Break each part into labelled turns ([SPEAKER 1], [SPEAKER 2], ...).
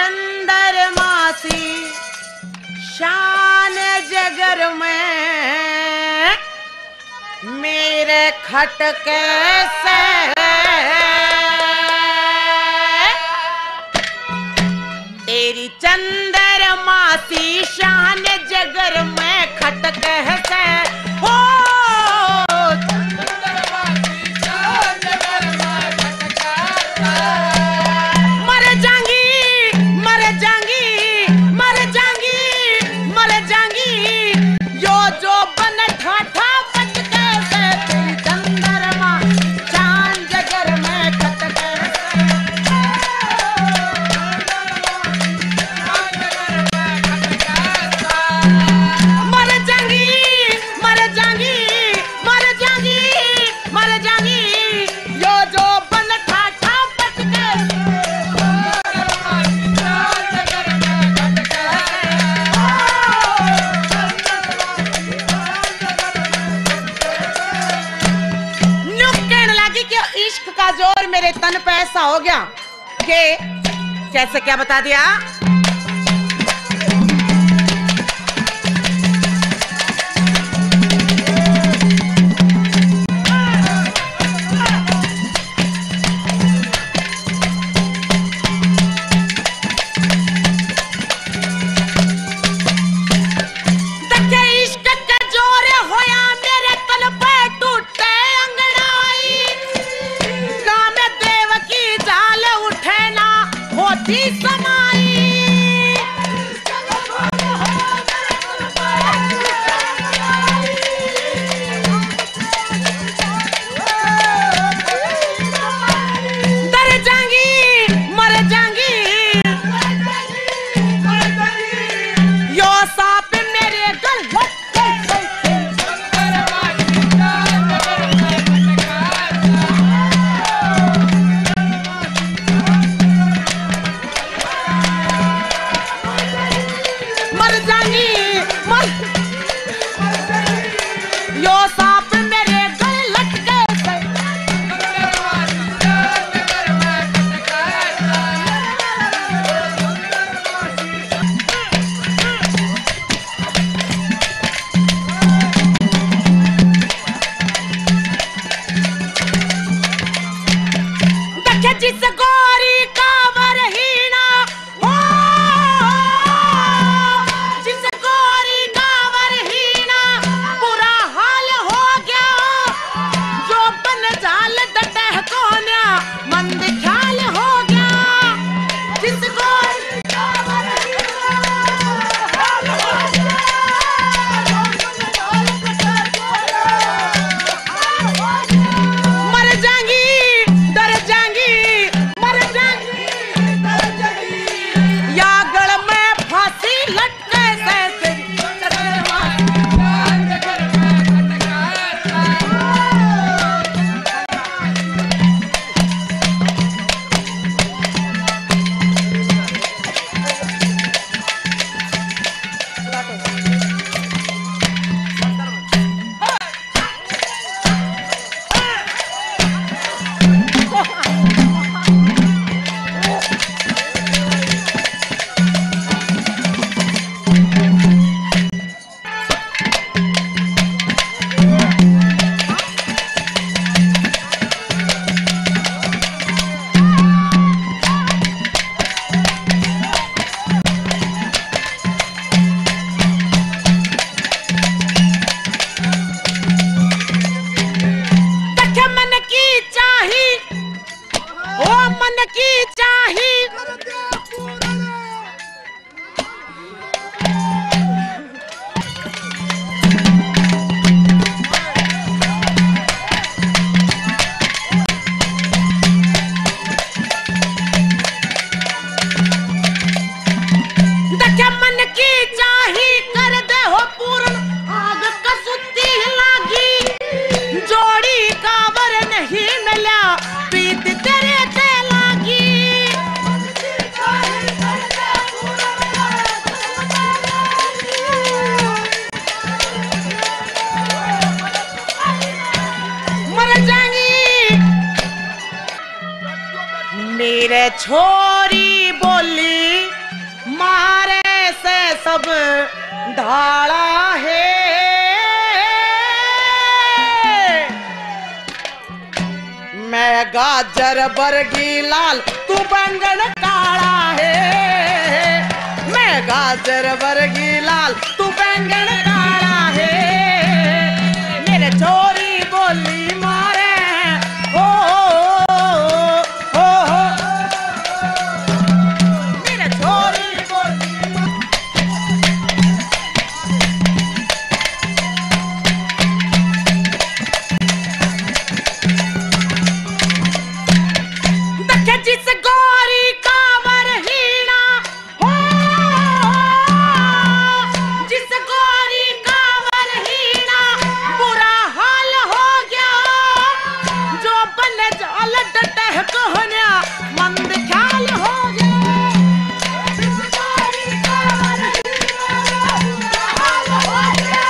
[SPEAKER 1] चंद्रमा सी शान जगर में मेरे खटके से तेरी चंद्रमा सी शान जगर में खटके से हो जोर मेरे तन पे ऐसा हो गया कि कैसे क्या बता दिया। जिस गोरी का वरहीना हो, जिस गोरी का वरहीना बुरा हाल हो गया, जो बन जाल डटह कोन्या मंद ख्याल हो गया। जिस गोरी का वरहीना हाल हो गया, मर जाएंगी डर जाएंगी की चाही देखे मन की चाही कर दे हो पूर्ण आग कसुती लागी जोड़ी काबर नहीं मिला प्रीत तेरे ते लागी। मर जाएंगी मेरे छोरी बोली सब ढाला है। मैं गाजर बरगी लाल तू बैंगन काला है। मैं गाजर बरगी लाल तू बैंगन काला है। मेरे छोरी बोली मारे हो मेरे छोरी बोली जिस गोरी कांवर हीना हो, जिस गोरी कांवर हीना बुरा हाल हो गया। जो बन जाल डटह कहना मंद ख्याल हो गया। जिस गोरी कांवर हीना बुरा हाल हो गया।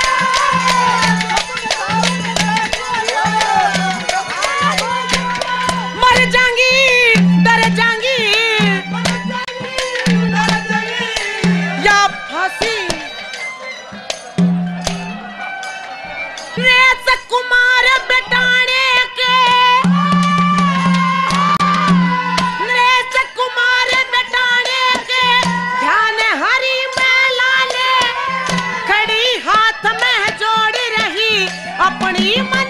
[SPEAKER 1] मर जाएंगी डर जाएंगी या फांसी। रेस कुमार बेटाने के, रेस कुमार बेटाने के ध्यान हरी मैला ने खड़ी हाथ में जोड़ रही अपनी